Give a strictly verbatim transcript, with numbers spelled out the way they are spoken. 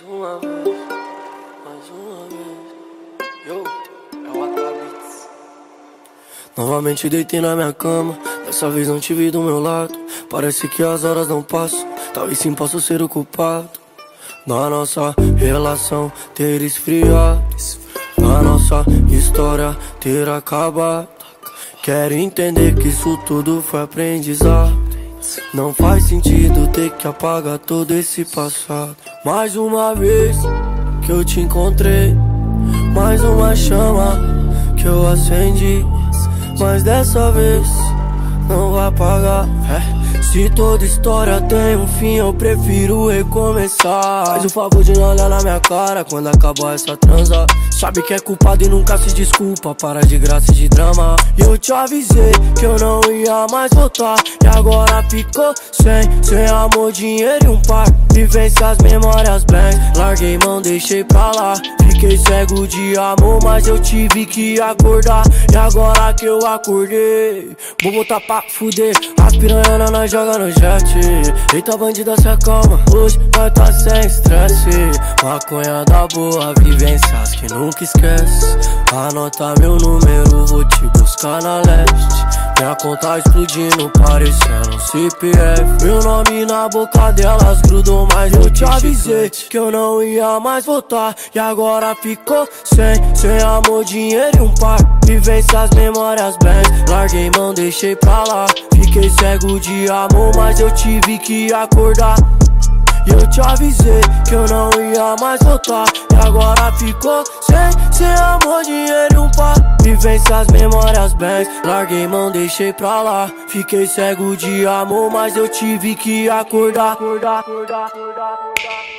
uma vez, mais uma vez. Yo, é o Atabits. Novamente deitei na minha cama, dessa vez não te vi do meu lado. Parece que as horas não passam, talvez sim possa ser o culpado da nossa relação ter esfriado, da nossa história ter acabado. Quero entender que isso tudo foi aprendizado. Não faz sentido ter que apagar todo esse passado. Mais uma vez que eu te encontrei, mais uma chama que eu acendi, mas dessa vez não vai apagar. É. Se toda história tem um fim, eu prefiro recomeçar. Faz o favor de não olhar na minha cara quando acabar essa transa. Sabe que é culpado e nunca se desculpa, para de graça e de drama. E eu te avisei que eu não ia mais voltar, e agora ficou sem, sem amor, dinheiro e um par. Vivências, memórias, bens, larguei mão, deixei pra lá. Fiquei cego de amor, mas eu tive que acordar. E agora que eu acordei, vou botar pra fuder. As piranha nós joga no jet. Eita, bandida, se acalma, hoje nós tá sem estresse. Maconha da boa, vivências que nunca esquece. Anota meu número, vou te buscar na leste. Minha conta explodindo, parecendo um C P F. Meu nome na boca delas grudou, mas eu te avisei que eu não ia mais voltar. E agora ficou sem, sem amor, dinheiro e um par. Vivências, memórias, bens, larguei mão, deixei pra lá. Fiquei cego de amor, mas eu tive que acordar. E eu te avisei que eu não ia mais voltar, e agora ficou sem, sem amor, dinheiro e um par. Vivências, memórias, bens, larguei mão, deixei pra lá. Fiquei cego de amor, mas eu tive que acordar, acordar, acordar, acordar, acordar.